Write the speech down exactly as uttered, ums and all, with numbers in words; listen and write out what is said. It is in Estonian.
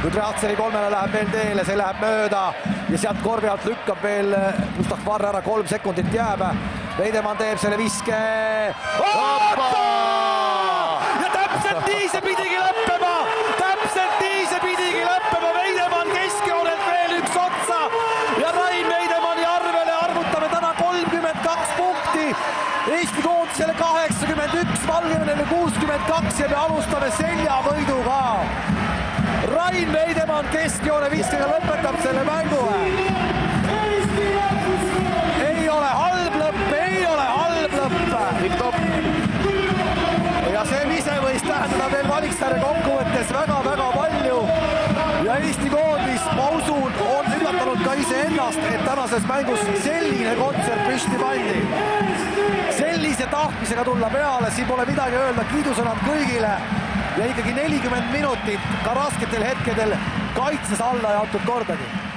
nüüd Reatseri kolmele läheb veel teele, see läheb mööda ja sealt korvi alt lükkab veel Mustafa Varre ära, kolm sekundit jääb. Veidemann teeb selle viske. Ja täpselt nii see pidigi lõppema, täpselt nii see pidigi lõppema. Veidemann keskjoonelt veel üks otsa ja Rain Veidemanni arvele arvutame täna kolmkümmend kaks punkti. Eesti koondisele kaheksakümmend üks, Valgevenele kuuskümmend kaks ja me alustame seljavõiduga. Rain Veidemann keskjoone viskega lõpetab selle mängu. Ei ole halb lõpp, ei ole halb lõpp. Ja see ise võis tähendada veel Valiksaare kokkuvõttes väga-väga palju. Ja Eesti koondis, ma usun, on üllatanud ka iseennast, et tänases mängus selline kontsert püsti pandi. Sellise tahtmisega tulla peale, siin pole midagi öelda, kiidusõnad kõigile. Ja ikkagi nelikümmend minutit ka rasketel hetkedel kaitses alla ei antud kordagi.